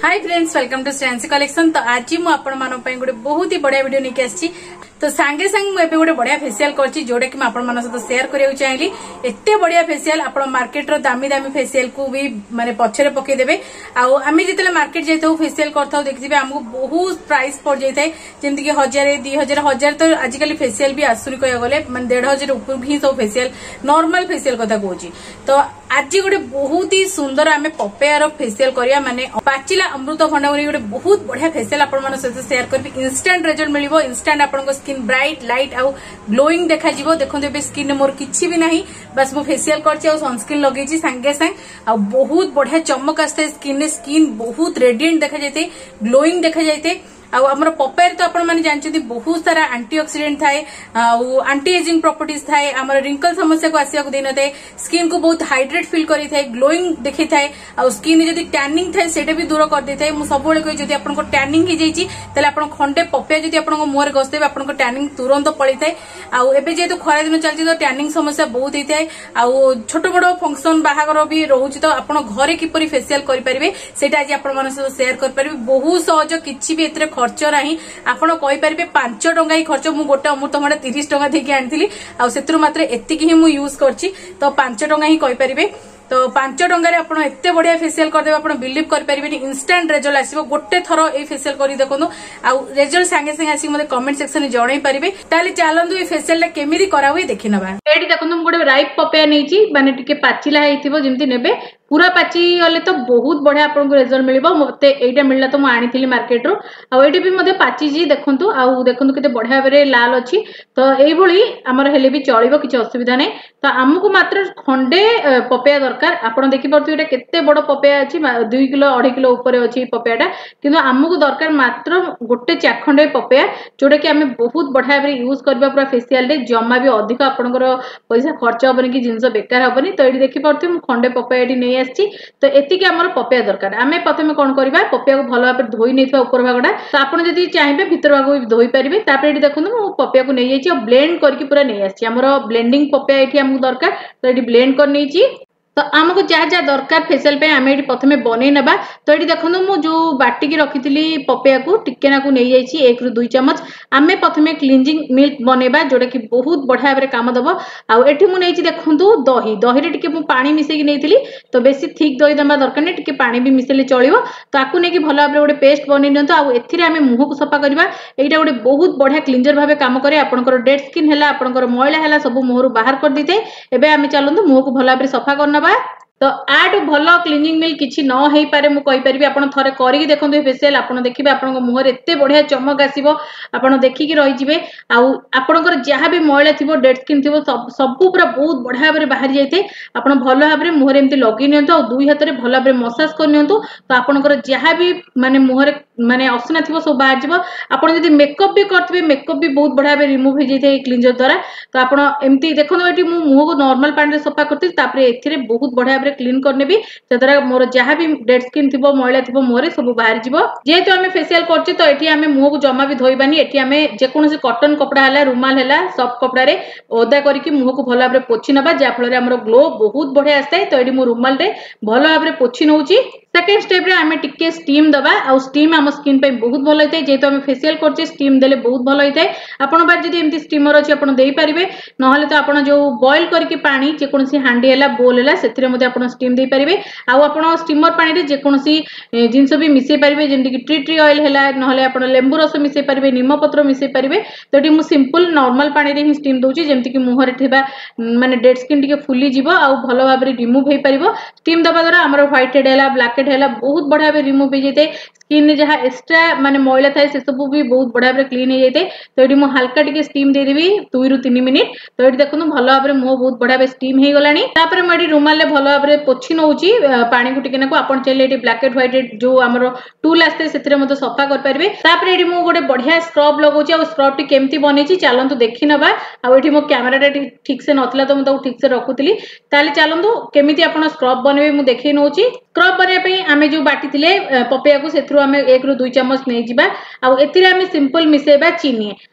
Hi friends, welcome to स्टैंसी collection. तो आज मुझे गोटे बहुत ही बढ़िया वीडियो नहीं आसी। तो सांगे सांग मुझे गोटे बढ़िया फेसियल करछि जोटा कि मैं सहित शेयर करने चाहिए। एते बढ़िया फेसियल आप मार्केट रो दामी दामी फेसियल को भी माने पछरे पकेदेबे। आम जिते मार्केट जाइए फेसियल करता देखिए आमको बहुत प्राइस पड़ जाए जमीक 1000 2000 तो आजिकल फेसियल भी आसुनी कह गले मैं 1500 ऊपर भी सब फेसियल नॉर्मल फेसियल कथा कहूँ। तो आज गोटे बहुत ही सुंदर आम पपेयर फेसियल करिया माने पाचिला अमृतभंडा गोटे बहुत बढ़िया फेसियल आपण सहित शेयर करी। इंस्टेंट रिजल्ट मिलिबो। इंस्टेंट आपन स्किन ब्राइट लाइट आउ ग्लोइंग देखा जिवो। देखंतु एबे स्किन मोर किछि भी नाही, बस मो फेसियल करछि आ सनस्क्रीन लगेछि संगे संग आ बहुत बढ़िया चमक आस्ते स्किन बहुत रेडिएंट देखा जाते, ग्लोइंग देखा जाते। आमर पपेयर तो आपण माने जानछथि बहुत सारा एंटीऑक्सीडेंट थाए, एंटी एजिंग प्रॉपर्टीज थाए, आमर रिंकल समस्या को आसिया को देन थाए, स्किन को बहुत हाइड्रेट फील करि थाए, ग्लोइंग देखि थाए आ स्किन जदी टैनिंग थाए सेटा भी दूर कर दे थाए। मु सब बेले कहि जदी आपन को टैनिंग ही जाईची तले आपन खंडे पपेयर जदी आपन को मुहर घसदेबे आपन को टैनिंग तुरंत पळि थाए। आ एबे जेतु खरा दिन चलछि तो टैनिंग समस्या बहुत ही थाए। आ छोट बड़ फंक्शन बाहागर भी रहउछि तो आपन घरे किपरि फेसियल करि परिबे सेटा आज आपन मन से शेयर कर परिबे। बहुत सहज, किछि भी एतरे खर्च नाही। आपण कहि परिबे 5 टंका ही खर्च। मु गोटे अमृतभंडा 30 टंका देके आनिथिली आ सेतरु मात्र एतिकी ही मु यूज करछि तो 5 टंका ही कहि परिबे। तो 5 टंका आपण एते बढ़िया फेसियल कर देबे आपण बिलीव कर परिबेनी। Instant result आसीबो। गोटे थरो ए फेसियल करी देखोनु आ रिजल्ट संगे संगे आसी मते कमेंट सेक्शन में जणाई परिबे। ताले चलंदु ए फेसियल केमिति करा हुए देखि नबा। एडी देखोनु मु गोटे राइप पपेया नैची माने टिके पाचिला हेतिबो जेमति नेबे पूरा पाची गले तो बहुत बढ़िया आपको रिजल्ट मिलिबो। मते एटा मिलला तो मु आनिथिली मार्केट रो आ एटी भी मते पाची जी देखंतु आ देखंतु केते बढ़िया बरे लाल अछि। तो एई भली हमर हेले भी चलिबो, किछ असुविधा नै। तो हमकु मात्र खंडे पपेया दरकार। आपण देखि परथु एटा केते बड़ पपेया अछि, 2 किलो 2.5 किलो ऊपर अछि पपेयाटा, किंतु हमकु दरकार मात्र गोटे चाखंडे पपेया जोटा कि हमें बहुत बढ़िया बरे यूज करबा पूरा फेसियल रे। जम्मा भी अधिक आपनकर पैसा खर्च होबनी कि जिंस बेकार होबनी। तो एटी देखि परथु मु खंडे पपेया नै तो एतिके हमर पपेया दरकार। आमे प्रथमे कोन करबा पपेया को भलो भाबे धोई नेथवा ऊपर भागडा। तो आपण जदी चाहिबे भीतर भाग भी धोई परिबे। तापर एटी देखुनु मु पपेया को नै जाईची आ ब्लेंड करके पूरा नै आसी। हमर ब्लेंडिंग पपेया एठी हमकु दरकार। तो एटी ब्लेंड कर नैची। तो आमको जहाँ जहाँ दरकार फेसियल पे आम ये प्रथमे बनै नबा। तो ये देखो मु जो बाटिकी रखी पपेया को टिकेना को नहीं जाइए 1 ରୁ 2 चामच। आम प्रथमे क्लींजिंग मिल्क बनैबा जोटा कि बहुत बढ़िया भाव काम दब। आठी मुझे देखूँ दही दही टिके पानी मिसेकी नहीं, तो बेसी थिक दही दबा दरकार नहीं, टिके पानी भी मिसेले चलिबो। तो आपको नहीं भल भाव गोटे पेस्ट बनै नियंतु। आउ एथिरे आमे मुह को सफा करबा। एटा गोटे बहुत बढ़िया क्लींजर भाव काम करे। आपनकर डेड स्किन हैला, आपनकर मैला हैला सब मुहरु बाहर कर दिते। एबे आमे चलंतु मुह को भल भाव सफा करना। तो आठ भल क्लीनिंग मिल किछि न होई पारे मु कहि परिबी। आपण थरे करिक देखंतु फेसियल आपण देखिबे आपन मुहर एते बढ़िया चमक आसीबो। आपण देखि कि रहि जिवे। आउ आपनकर जहाँ भी मैला थिबो डेड स्किन थिबो सब पूरा बहुत बढ़िया भाबरे बाहर जाइते। आपण भल भाबरे मुहर एमति लगी नियंतु आ दुई हाथ रे भल भाबरे मसाज कर नियंतु। तो आपनकर जहाँ भी माने मुहर माने असना थिबो सब बाहर जिवो। आपण जदी मेकअप भी करथिबे मेकअप भी बहुत बढ़िया भाबरे रिमूव हो जाइते क्लींजर द्वारा। तो आपण एमति देखंतु एटी मु मुह को नॉर्मल पानी रे सफा करथि। तापरे एथिरे बहुत बढ़िया क्लीन करने भी जद्वारा मोर जहाँ भी डेड स्किन थी मैला थी मुहर सब बाहर जीव। जेहेतु आम फेसियल करछे तो एठी आमे मुह को जमा भी धोइबानी। एठी आमे जेकोनोसी कॉटन कपड़ा हैला, रुमाल हैला, सॉफ्ट कपड़ा रे ओदा करके मुह को भल भाबरे पोछि नबा, जा फल रे हमर ग्लो बहुत बढ़िया आस्ताय। तो एठी मु रुमाल रे भल भाबरे पोछि नउची। सेकेंड स्टेप रे आमे टिके स्टीम दबा। आ स्टीम हम स्किन पे बहुत भल होइते। जेहेतु आमे फेसियल करछे स्टीम देले बहुत भल होइते। आपण बार जदी एमती स्टीमर अछि आपण देई परिबे, नहले तो आपण जो बॉईल करके पानी जेकोनोसी हांडी हैला बोल हैला सेथिरे मध्ये आपण स्टीम दे परिबे। आ आपण स्टीमर पानी रे जेकोनोसी जिंस भी मिसे परिबे, जेंति कि टी ऑयल हैला, नहले आपण लेंबू रस मिसे परिबे, निम पत्र मिसे परिबे। तो एटी मु सिंपल नॉर्मल पानी रे ही स्टीम दोची जेंति कि मुहर थिबा माने डेड स्किन टिके फुली जीवो आ भलो भाबरे रिमूव हे परिबो। स्टीम दबा द्वारा हमर व्हाइट हेड हैला, ब्लैक हेड हैला बहुत बढ़िया भाबरे रिमूव हो जैते। स्किन ने जहाँ एक्स्ट्रा माने मैला थाए से सब भी बहुत बढ़िया भाबरे क्लीन हो जैते। तो एटी मु हल्का टिके स्टीम दे देबी 2 ରୁ 3 मिनिट। तो एटी देखनु भलो भाबरे मुह बहुत बढ़िया भाबरे स्टीम हे गलानी। तापर मु एटी रुमाल ले भलो भाबरे पोछि नउची पानी को टिके नाको। आपण चाहिले एटी ब्लैक एंड व्हाइट जो हमरो टूल आस्ते सेथिरे मते सफा कर परिबे। तापर एटी मु गोटे बढ़िया स्क्रब लगौची। आ स्क्रब टी केमती बनेची चलंतु देखि नबा। आ एटी मो कैमरा रे ठीक से नथला तो मु ताऊ ठीक से रखुतली। ताले चलंतु केमिति आपण स्क्रब बनबे मु देखि नउची। स्क्रब बने पे आमे जो बाटी थिले पपेया को सेथरु आमे 1 ରୁ 2 चामच नै जिबा। आ एथिरे आमे सिंपल मिसेबा चीनी।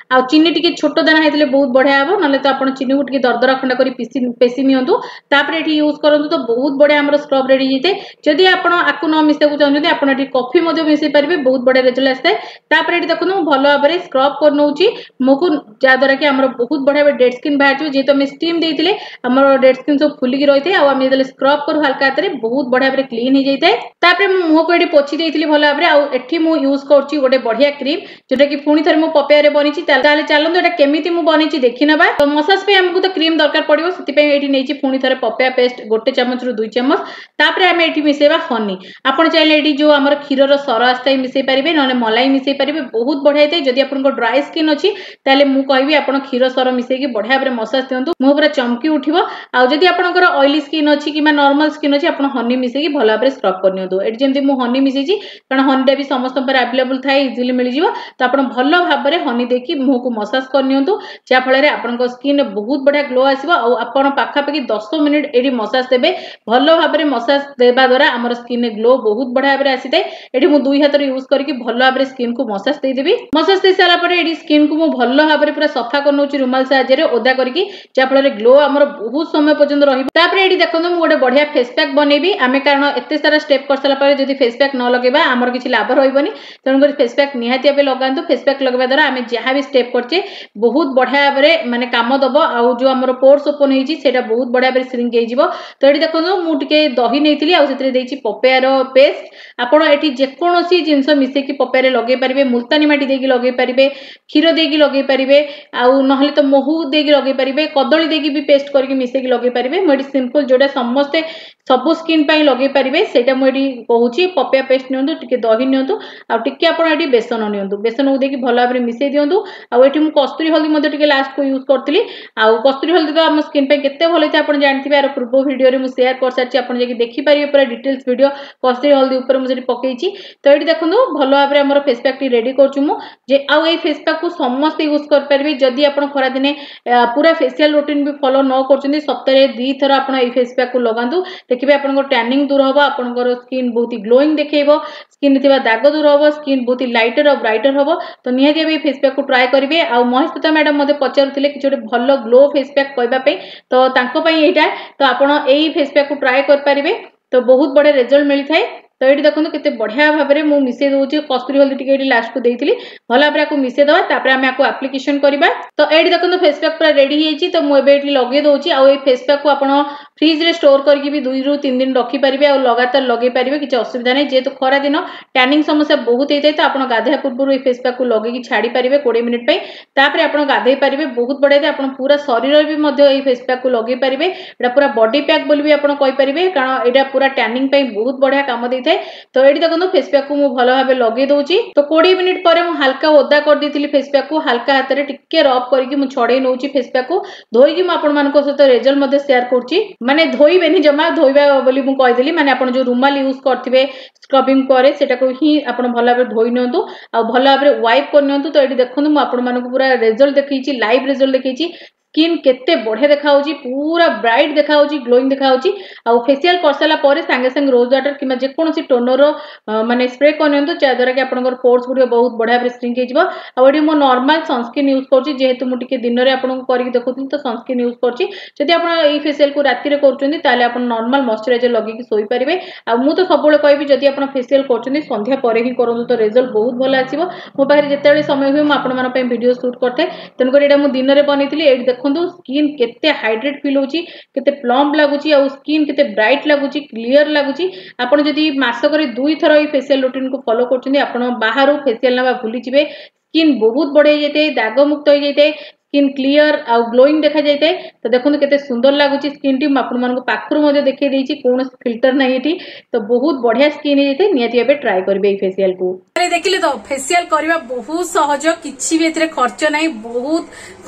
आ चीनी टिके छोट दाना हेतले बहुत बढ़िया हेबो नले तो आपण चीनी को टिके दरदरा खंडा करी पेसी नियंतु तापर एठी यूज करंतु तो बहुत बढ़िया हमर स्क्रब रेडी जेते जदी आपण आकु न मिसे को चाहते आपण एठी कॉफी मध्ये मिसे परिबे बहुत बढ़िया रिजल्ट आस्ते तापर एठी देखु न भलो भाबरे स्क्रब कर नउची मोकु जा द्वारा कि हमर बहुत बढ़िया डेड स्किन बाहर जो जे तो हम स्टीम देइतिले हमर डेड स्किन सब फुली की रहिते आ हम जेले स्क्रब करू हल्का हाथ रे बहुत बढ़िया भाबरे क्लीन हो जाइते तापर मुह को एठी पोछि देइतिली भलो भाबरे आ एठी मु यूज करची गोटे बढ़िया क्रीम जोटा कि पुणी थरे मु पपेया रे बनिची ताले चलंतु एटा केमिति मु बनिची देखि नबा तो मसाज पे हमकु तो क्रीम दरकार पड़िबो सेति पे एठी नेची पुणी थरे पपेया पेस्ट गोटे चम्मच रु 2 चम्मच तापर हम एठी मिसेबा हनी आपण चाहिले एठी जो हमर खीर रो सर आस्ताई मिसे परिबे नने मलाई मिसे परिबे बहुत बढ़िया हेते जदी आपण को ड्राई स्किन अछि ताले मु कहबी आपण खीर सर मिसे की बढ़िया भाबरे मसाज दियंतु मु पूरा चमकी उठिबो आ जदी आपण को ऑयली स्किन अछि कि नॉर्मल स्किन अछि आपण हनी मिसे की भला भाबरे स्क्रब करनियंतु एठी जेंति मु हनी मिसेची कारण हनीटा भी समस्त पर अवेलेबल थाए इजीली मिल जिवो तो आपण भलो भाबरे हनी देखि मुह को मसाज करनियंतु जा फळे रे आपण को स्किन बहुत बढ़िया ग्लो आसीबो आ आपण पाखा पाखी 10 मिनिट एठी मसाज देबे भलो भाबरे मसाज देबा द्वारा हमर स्किन रे ग्लो बहुत बढ़िया भाबरे आसीते एठी मु दुई हाथ रे यूज करके भलो भाबरे स्किन को मसाज दे देबी मसाज दे सारा परे एठी स्किन को मु भलो भाबरे पूरा सफा करनोची रुमाल साहाय्य रे ओदा करके जा फळे रे ग्लो हमर बहुत समय पर्यंत रहिबो तापर एठी देखंतु मु गोटे बढ़िया फेस पैक बनेबी आमे कारण एते सारा स्टेप कर सारा परे जदी फेस पैक न लगेबा हमर किछि लाभ रहइबनी तन कर फेस पैक निहाती आबे लगांतु फेस पैक लगबा द्वारा आमे जहा भी स्टेप करछे बहुत बढ़िया भाबरे माने काम दबो आ जो हमर पोर्स ओपन हेची सेटा बहुत बढ़िया भाबरे श्रिंक हे जिवो तो एठी देखंतु मु टिके दही नेइतिली आ सेतरे देइची पपेयार पेस्ट आपण एठी जे कोनोसी जिंस मिसे की पपेयार लगे परिबे मुल्तानी माटी देकी लगे परिबे खीर देकी लगे परिबे आ नहले तो महू देकी लगे परिबे कदली देकी भी पेस्ट करके मिसे की लगे परिबे मोडी सिंपल जोडा समस्त सब स्किन पई लगे परिबे सेटा मोडी कहूची पपेया पेस्ट नियंतु टिके दही नियंतु आ टिके आपण एठी बेसन नियंतु बेसन उ देकी भलो भाबरे मिसे दियंतु आ एठी मु कस्तूरी हल्दी मध्ये टिके लास्ट को यूज करतली आ कस्तूरी हल्दी तो हम स्किन पे केते भलो छै आपण जानथिबे आरो पूर्व वीडियो रे मु शेयर कर सारची आपण जेकी देखि परिबे पूरा डिटेल्स वीडियो कस्तूरी हल्दी ऊपर मु जेटी पकेइची तो एठी देखंतु भलो भाबरे हमर फेस पैक टी रेडी करछु मु जे आ ए फेस पैक को समस्त यूज कर परिबे जदी आपण खरा दिने पूरा फेशियल रूटीन भी फॉलो न करछुंदी सप्ताहे 2 थरा आपण ए फेस पैक को लगांतु देखिबे आपण को टैनिंग दूर होबो आपण को स्किन बहुत ही ग्लोइंग देखेबो स्किन थिबा दाग दूर होबो स्किन बहुत ही लाइटर और ब्राइटर होबो तो निहाती ए फेस पैक को ट्राई करिवे आ महेश्वेता मैडम मध्ये पचारुथिले कि जोटे भलो ग्लो फेस पैक कहबा पे तो तांको पई एटा तो आपण एई फेस पैक को ट्राई कर परिबे तो बहुत बड़े रिजल्ट मिली थाए तो ये देखो केते बढ़िया भाबरे मु मिसे दोची कस्तूरी हल्दी टिके एटी लास्ट को देइतिली भला भाबरे को मिसे दवा तापर हम आको एप्लीकेशन करबा तो एटी देखो फेस पैक पूरा रेडी हेची तो मु एबे एटी लगे दोची आ ए फेस पैक को आपण फ्रिज रे स्टोर करके भी 2 रु 3 दिन रखी परिबे आ लगातार लगे परिबे किछ असुविधा नै जे तो खरा दिन टैनिंग समस्या बहुत हेतै तो आपण गाधे पूर्व ए फेस पैक को लगे की छाडी परिबे 20 मिनिट पे तापर आपण गाधे परिबे बहुत बढ़िया आपण पूरा शरीर रे भी मध्ये ए फेस पैक को लगे परिबे एटा पूरा बॉडी पैक बोली भी आपण कहि परिबे कारण एटा पूरा टैनिंग पे बहुत बढ़िया काम देथै तो एठी देखो फेस पैक को मु भलो भाबे लगे दोची तो 20 मिनिट परे मु हल्का ओदा कर देतिली फेस पैक को हल्का हाथ रे टिके रब करके मु छडे नउची फेस पैक को धोई कि मु आपण मान को सहित रिजल्ट मध्ये शेयर करची माने धोइबेनी जमा धोइबा बोली मु कहि देली माने आपण जो रुमाल यूज करथिबे स्क्रबिंग करे सेटा को ही आपण भलो भाबे धोई नियंतु आ भलो भाबे वाइप कर नियंतु तो एठी देखंतु मु आपण मान को पूरा रिजल्ट देखैची लाइव रिजल्ट देखैची स्किन केते बढ़िया देखाउची पूरा ब्राइट देखाउची ग्लोइंग देखाउची आ फेशियल करसला परे संगे संग रोज वाटर किमा जे कोनोसी टोनर माने स्प्रे करनियंतु जा द्वारा कि आपनकर पोर्स गुडी बहुत बढ़िया भाबे श्रिंक हे जिवो आ ओडी मो नॉर्मल सनस्क्रीन यूज करची जेहेतु मु टिके दिन रे आपन को करिक देखुथिन तो सनस्क्रीन यूज करची जदि आपन ए फेशियल को राती रे करचुंदी ताले आपन नॉर्मल मॉइस्चराइजर लगे कि सोई परिबे आ मु तो सबले कहबी जदि आपन फेशियल करचुंदी संध्या परे ही करंतु तो रिजल्ट बहुत भलो आसीबो मो पाखरे जेतेबेले समय हुए मु आपन मन पे वीडियो शूट करथे तन कर एटा मु दिन रे बनेथिली ए देखंतु स्किन केते हाइड्रेट फील होची केते प्लम्प लागुची आ स्किन केते ब्राइट लागुची क्लियर लागुची आपण जदि मासक रे 2 थरा ई फेशियल रूटीन को फॉलो करचुंदी आपण बाहरु फेशियल नबा भूली जिवे स्किन बहुत बढ़िया जेते दाग मुक्त हो जेते स्किन क्लियर आ ग्लोइंग देखा जायते तो देखो केते सुंदर लागुची स्किन टी आपण मन को पाखरु मध्ये देखै देइची कोन फिल्टर नै एठी तो बहुत बढ़िया स्किन जेते नियति एबे ट्राई करबे ई फेशियल को अरे देखिले तो फेशियल करबा बहुत सहज किछि भी एतरे खर्च नै बहुत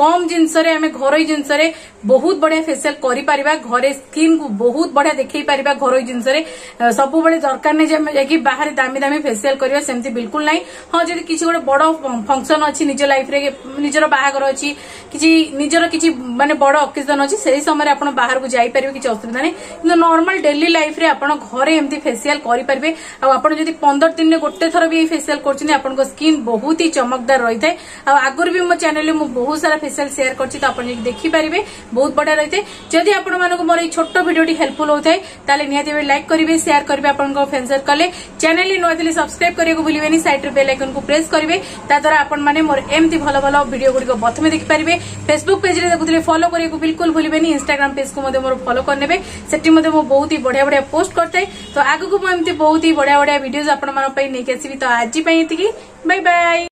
कम जिनस घर जिनस बहुत बढ़िया फेसियल कर घरे स्किन को बहुत बढ़िया देखई पारिबा घर जिनस सब बड़े दरकार नहीं जे बाहर दामी दामी फेसियल करवा सेमती बिल्कुल नहीं। हाँ जब किसी गोटे बड़ फंक्शन अच्छी निज लाइफ रे निजर बाहागर अच्छी किसी निजर किसी माने बड़ ओकेजन अच्छी से समय आप बाहर को जाइपर किसी असुविधा नहीं कि नॉर्मल डेली लाइफ रे आप घरे एमती फेसियल करेंगे। आपड़ जब 15 दिन गोटे थर भी फेसियल कर स्किन बहुत ही चमकदार रही है। आगुरी भी मो चैनल में बहुत सारा फेसियल शेयर कर देखिपारे बहुत बढ़िया रही है। जदि आपण मोर ये छोट भिडियो हेल्पफुल होता है निहाती लाइक करेंगे शेयर करेंगे आपको फ्रेंड सर्कल चैनल नुआ सब्सक्राइब करने को भूलिए साइड बेल आइकन को प्रेस करेंगे ताद्वारा आपण मैंने मोर एमती भल भल भिडियो गुड़िक प्रथम देखिपारे। फेसबुक पेज देखुले फॉलो करने को बिल्कुल भूलिए इंस्टाग्राम पेज को मोर फॉलो करने से बहुत ही बढ़िया बढ़िया पोस्ट करता है। तो आगू को बहुत ही बढ़िया बढ़िया वीडियोज आपण नहीं आसवि। तो आज बाय बाय।